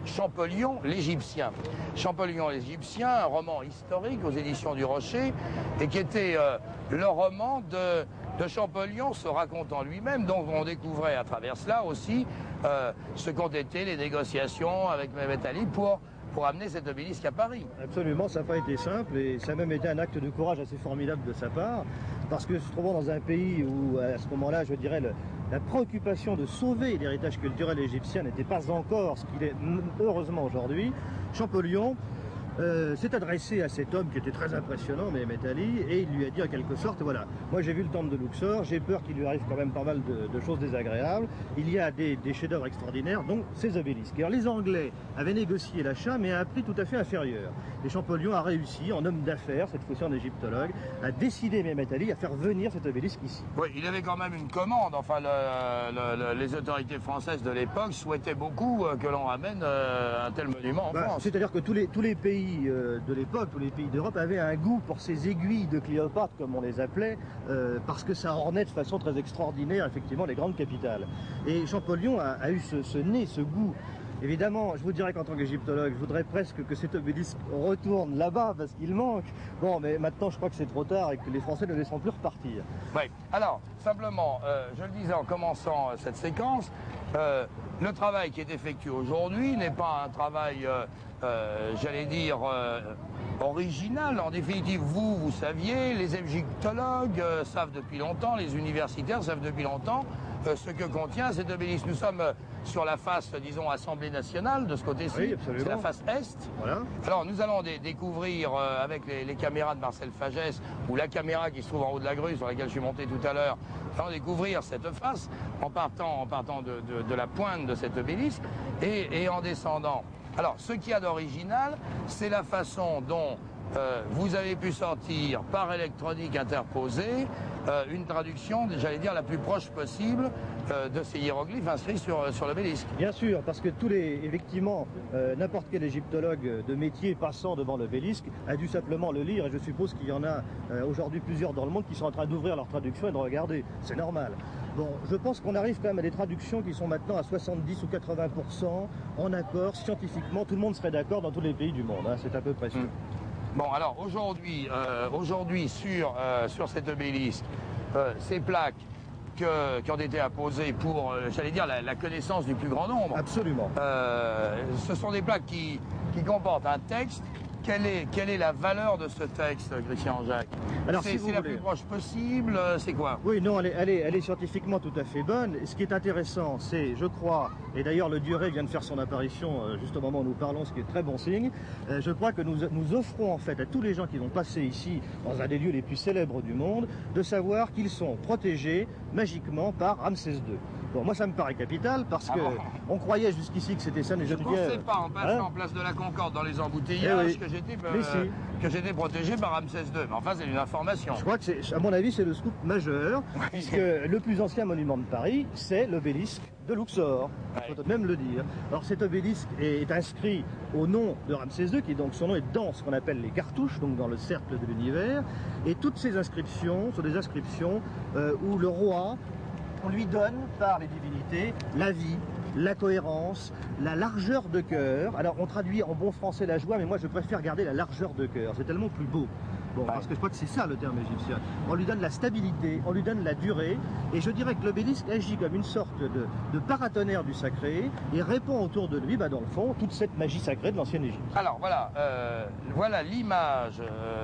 Champollion l'Égyptien. Champollion l'Égyptien, un roman historique aux éditions du Rocher, et qui était le roman de Champollion se racontant lui-même. Donc on découvrait à travers cela aussi ce qu'ont été les négociations avec Mehmet Ali pour amener cet obélisque à Paris. Absolument, ça n'a pas été simple et ça a même été un acte de courage assez formidable de sa part, parce que se trouvant dans un pays où à ce moment-là, je dirais, la préoccupation de sauver l'héritage culturel égyptien n'était pas encore ce qu'il est heureusement aujourd'hui, Champollion s'est adressé à cet homme qui était très impressionnant, Mehmet Ali, et il lui a dit en quelque sorte, voilà, moi j'ai vu le temple de Luxor, j'ai peur qu'il lui arrive quand même pas mal de choses désagréables, il y a des chefs-d'œuvre extraordinaires, dont ces obélisques. Alors les Anglais avaient négocié l'achat, mais à un prix tout à fait inférieur. Et Champollion a réussi, en homme d'affaires, cette fois-ci en égyptologue, à décider Mehmet Ali à faire venir cet obélisque ici. Oui, il avait quand même une commande, enfin les autorités françaises de l'époque souhaitaient beaucoup que l'on ramène un tel monument en France. C'est-à-dire que tous les pays de l'époque, tous les pays d'Europe avaient un goût pour ces aiguilles de Cléopâtre, comme on les appelait, parce que ça ornait de façon très extraordinaire, effectivement, les grandes capitales. Et Champollion a eu ce nez, ce goût. Évidemment, je vous dirais qu'en tant qu'égyptologue, je voudrais presque que cet obélisque retourne là-bas, parce qu'il manque. Bon, mais maintenant, je crois que c'est trop tard et que les Français ne laisseront plus repartir. Oui, alors, simplement, je le disais en commençant cette séquence, le travail qui est effectué aujourd'hui n'est pas un travail, j'allais dire, original. En définitive, vous saviez, les égyptologues savent depuis longtemps, les universitaires savent depuis longtemps ce que contient cet obélisque. Nous sommes sur la face, disons, Assemblée nationale, de ce côté-ci, oui, c'est la face Est. Voilà. Alors, nous allons découvrir, avec les caméras de Marcel Fagès, ou la caméra qui se trouve en haut de la grue, sur laquelle je suis monté tout à l'heure, nous allons découvrir cette face, en partant de la pointe de cet obélisque, et en descendant. Alors, ce qu'il y a d'original, c'est la façon dont vous avez pu sortir par électronique interposée une traduction, j'allais dire, la plus proche possible de ces hiéroglyphes inscrits sur l'obélisque. Bien sûr, parce que effectivement, n'importe quel égyptologue de métier passant devant l'obélisque a dû simplement le lire, et je suppose qu'il y en a aujourd'hui plusieurs dans le monde qui sont en train d'ouvrir leur traduction et de regarder. C'est normal. Bon, je pense qu'on arrive quand même à des traductions qui sont maintenant à 70 ou 80% en accord scientifiquement. Tout le monde serait d'accord dans tous les pays du monde, hein, c'est à peu près sûr. Bon, alors aujourd'hui, sur cet obélisque, ces plaques qui ont été apposées pour, j'allais dire, la connaissance du plus grand nombre. Absolument. Ce sont des plaques qui comportent un texte. Quelle est la valeur de ce texte, Christian Jacques? Alors, c'est la plus proche possible, c'est quoi? Oui, non, elle est scientifiquement tout à fait bonne. Ce qui est intéressant, c'est, je crois, et d'ailleurs le Dieu vient de faire son apparition juste au moment où nous parlons, ce qui est très bon signe, je crois que nous offrons en fait à tous les gens qui vont passer ici, dans un des lieux les plus célèbres du monde, de savoir qu'ils sont protégés magiquement par Ramsès II. Bon, moi ça me paraît capital parce que on croyait jusqu'ici que c'était Sainte-Geneviève. Je ne pensais pas, en passant en place de la Concorde dans les embouteillages, que j'étais protégé par Ramsès II. Mais enfin, c'est une information. Je crois que à mon avis, c'est le scoop majeur, puisque le plus ancien monument de Paris, c'est l'obélisque de Luxor. Il faut même le dire. Alors cet obélisque est inscrit au nom de Ramsès II, qui donc son nom est dans ce qu'on appelle les cartouches, donc dans le cercle de l'univers. Et toutes ces inscriptions sont des inscriptions où le roi, on lui donne par les divinités la vie, la cohérence, la largeur de cœur. Alors on traduit en bon français la joie, mais moi je préfère garder la largeur de cœur, c'est tellement plus beau. Bon, parce que je crois que c'est ça le terme égyptien. On lui donne la stabilité, on lui donne la durée, et je dirais que l'obélisque agit comme une sorte de paratonnerre du sacré, et répond autour de lui, dans le fond, toute cette magie sacrée de l'ancienne Égypte. Alors voilà, voilà l'image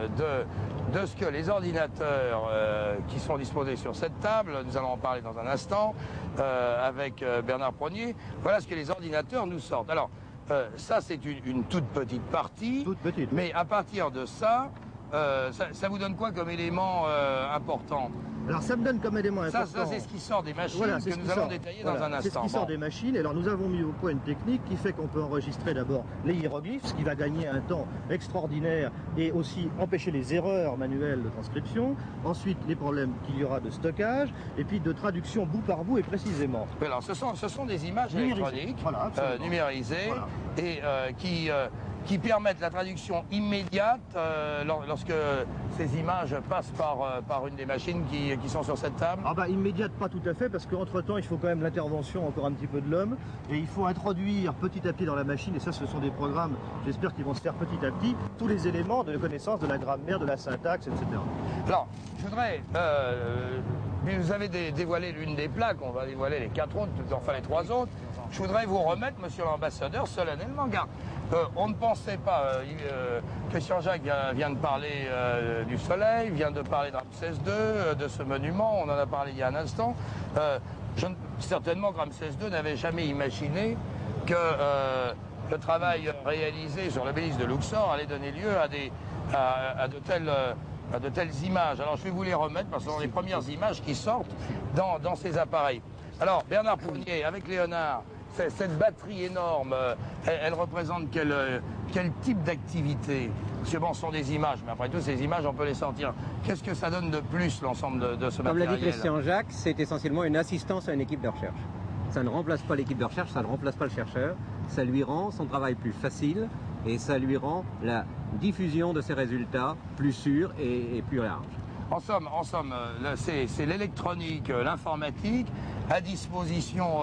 de ce que les ordinateurs qui sont disposés sur cette table, nous allons en parler dans un instant, avec Bernard Pronier, voilà ce que les ordinateurs nous sortent. Alors, ça c'est une toute petite partie, mais à partir de ça, ça vous donne quoi comme élément important? Alors ça me donne comme élément important. Ça c'est ce qui sort des machines que nous allons détailler dans un instant. C'est ce qui sort des machines. Alors nous avons mis au point une technique qui fait qu'on peut enregistrer d'abord les hiéroglyphes, ce qui va gagner un temps extraordinaire et aussi empêcher les erreurs manuelles de transcription. Ensuite les problèmes qu'il y aura de stockage et puis de traduction bout par bout et précisément. Alors ce sont des images électroniques numérisées et qui permettent la traduction immédiate lorsque ces images passent par une des machines qui sont sur cette table? Ah bah immédiate pas tout à fait, parce qu'entre-temps il faut quand même l'intervention encore un petit peu de l'homme, et il faut introduire petit à petit dans la machine, et ça ce sont des programmes, j'espère qu'ils vont se faire petit à petit, tous les éléments de connaissance de la grammaire, de la syntaxe, etc. Alors, je voudrais... vous avez dévoilé l'une des plaques, on va dévoiler les 4 autres, enfin les 3 autres. Je voudrais vous remettre, monsieur l'ambassadeur, solennellement, car on ne pensait pas... Christian Jacques vient de parler du Soleil, vient de parler de Ramsès II, de ce monument, on en a parlé il y a un instant. Certainement que Ramsès II n'avait jamais imaginé que le travail réalisé sur l'obélisque de Luxor allait donner lieu à de telles images. Alors je vais vous les remettre parce que ce sont les premières images qui sortent dans ces appareils. Alors Bernard Fournier, avec Léonard, cette batterie énorme, elle représente quel type d'activité? Parce que bon, ce sont des images, mais après tout, ces images, on peut les sortir. Qu'est-ce que ça donne de plus, l'ensemble de ce matériel? Comme l'a dit Christian Jacques, c'est essentiellement une assistance à une équipe de recherche. Ça ne remplace pas l'équipe de recherche, ça ne remplace pas le chercheur, ça lui rend son travail plus facile et ça lui rend la diffusion de ses résultats plus sûre et plus large. En somme, c'est l'électronique, l'informatique à disposition,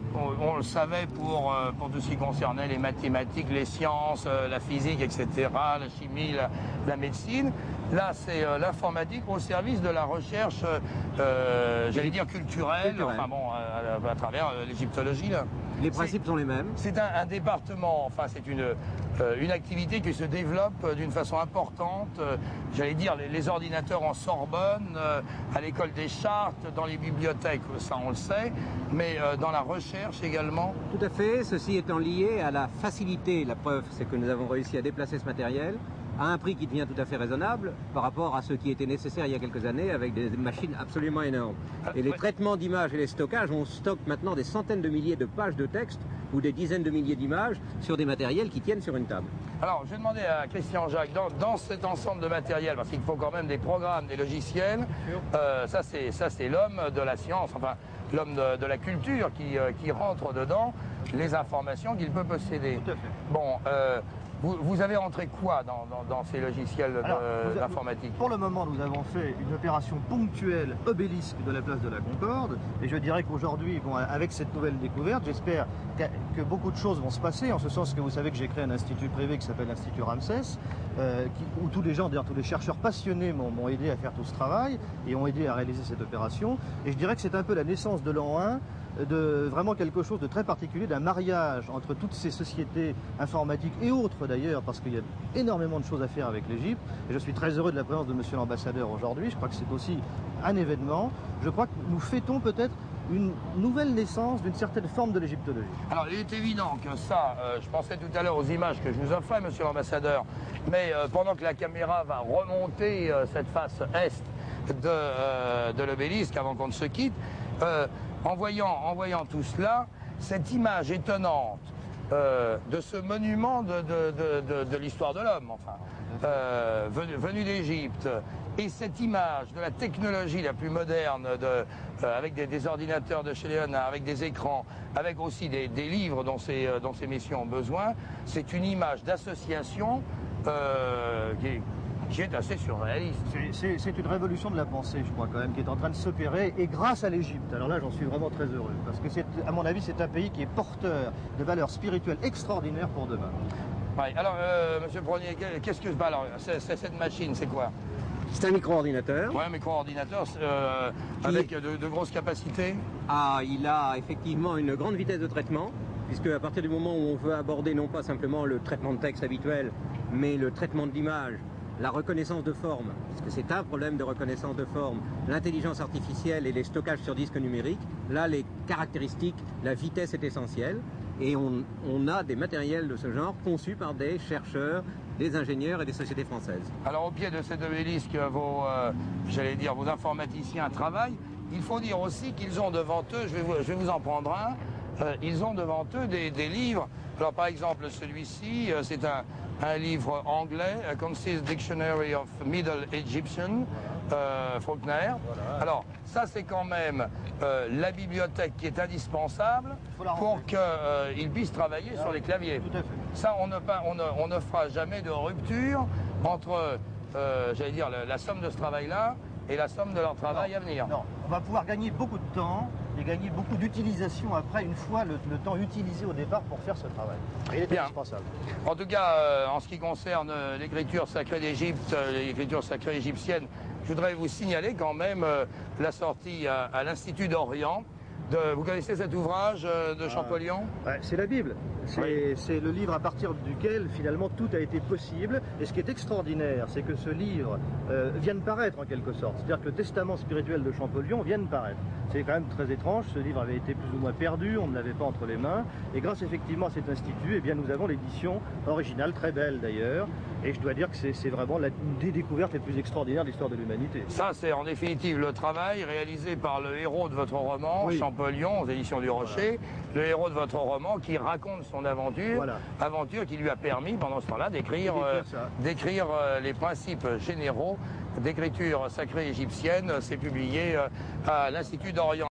on le savait pour tout ce qui concernait les mathématiques, les sciences, la physique, etc., la chimie, la médecine. Là, c'est l'informatique au service de la recherche, j'allais dire culturelle, enfin bon, à travers l'égyptologie, là. Les principes sont les mêmes. C'est un département, enfin c'est une activité qui se développe d'une façon importante. J'allais dire les ordinateurs en Sorbonne, à l'école des Chartes, dans les bibliothèques, ça on le sait, mais dans la recherche également. Tout à fait, ceci étant lié à la facilité. La preuve, c'est que nous avons réussi à déplacer ce matériel à un prix qui devient tout à fait raisonnable par rapport à ce qui était nécessaire il y a quelques années avec des machines absolument énormes. Et les traitements d'images et les stockages, on stocke maintenant des centaines de milliers de pages de texte ou des dizaines de milliers d'images sur des matériels qui tiennent sur une table. Alors, je vais demander à Christian Jacques, dans cet ensemble de matériel, parce qu'il faut quand même des programmes, des logiciels, ça c'est l'homme de la science, enfin l'homme de la culture qui rentre dedans, les informations qu'il peut posséder. Tout à fait. Bon, vous avez rentré quoi dans ces logiciels d'informatique? Pour le moment, nous avons fait une opération ponctuelle obélisque de la place de la Concorde. Et je dirais qu'aujourd'hui, bon, avec cette nouvelle découverte, j'espère que beaucoup de choses vont se passer, en ce sens que vous savez que j'ai créé un institut privé qui s'appelle l'Institut Ramsès, où tous les gens, d'ailleurs tous les chercheurs passionnés m'ont aidé à faire tout ce travail et ont aidé à réaliser cette opération. Et je dirais que c'est un peu la naissance de l'an 1, de vraiment quelque chose de très particulier, d'un mariage entre toutes ces sociétés informatiques et autres d'ailleurs, parce qu'il y a énormément de choses à faire avec l'Égypte. Et je suis très heureux de la présence de monsieur l'ambassadeur aujourd'hui. Je crois que c'est aussi un événement. Je crois que nous fêtons peut-être une nouvelle naissance d'une certaine forme de l'égyptologie. Alors, il est évident que ça, je pensais tout à l'heure aux images que je vous offrais, monsieur l'ambassadeur, mais pendant que la caméra va remonter cette face est de l'obélisque avant qu'on ne se quitte, en voyant tout cela, cette image étonnante de ce monument de l'histoire de l'homme, enfin, venu d'Égypte, et cette image de la technologie la plus moderne, avec des ordinateurs de chez Léonard, avec des écrans, avec aussi des livres dont ces messieurs ont besoin, c'est une image d'association qui est assez surréaliste. C'est une révolution de la pensée, je crois quand même, qui est en train de s'opérer, et grâce à l'Égypte. Alors là, j'en suis vraiment très heureux, parce que à mon avis, c'est un pays qui est porteur de valeurs spirituelles extraordinaires pour demain. Ouais, alors, monsieur Fournier, qu'est-ce que... alors, cette machine, c'est quoi? C'est un micro-ordinateur. Oui, un micro-ordinateur avec de grosses capacités. Ah, il a effectivement une grande vitesse de traitement, puisque à partir du moment où on veut aborder non pas simplement le traitement de texte habituel, mais le traitement de l'image, la reconnaissance de forme, parce que c'est un problème de reconnaissance de forme, l'intelligence artificielle et les stockages sur disque numérique, là les caractéristiques, la vitesse est essentielle, et on a des matériels de ce genre conçus par des chercheurs, des ingénieurs et des sociétés françaises. Alors au pied de cet obélisque, vos informaticiens travaillent. Il faut dire aussi qu'ils ont devant eux, je vais vous en prendre un, ils ont devant eux des livres. Alors par exemple celui-ci, c'est un livre anglais, A Concise Dictionary of Middle Egyptian, Faulkner. Voilà. Alors, ça c'est quand même la bibliothèque qui est indispensable pour qu'il puisse travailler sur les claviers. Tout à fait. Ça, on ne fera jamais de rupture entre, j'allais dire, la somme de ce travail-là et la somme de leur travail à venir. Non, on va pouvoir gagner beaucoup de temps et gagner beaucoup d'utilisation après, une fois le temps utilisé au départ pour faire ce travail. Il est Bien. indispensable. En tout cas, en ce qui concerne l'écriture sacrée d'Égypte, l'écriture sacrée égyptienne, je voudrais vous signaler quand même la sortie à l'Institut d'Orient. Vous connaissez cet ouvrage de Champollion? Ouais, c'est la Bible. C'est le livre à partir duquel finalement tout a été possible. Et ce qui est extraordinaire, c'est que ce livre vient de paraître en quelque sorte. C'est-à-dire que le testament spirituel de Champollion vient de paraître. C'est quand même très étrange. Ce livre avait été plus ou moins perdu, on ne l'avait pas entre les mains. Et grâce effectivement à cet institut, eh bien, nous avons l'édition originale, très belle d'ailleurs. Et je dois dire que c'est vraiment une des découvertes les plus extraordinaires de l'histoire de l'humanité. Ça, c'est en définitive le travail réalisé par le héros de votre roman, Oui. Champollion, aux éditions du Rocher. Voilà. Le héros de votre roman qui raconte son aventure, Voilà. Aventure qui lui a permis, pendant ce temps-là, d'écrire les principes généraux d'écriture sacrée égyptienne. C'est publié à l'Institut d'Orient.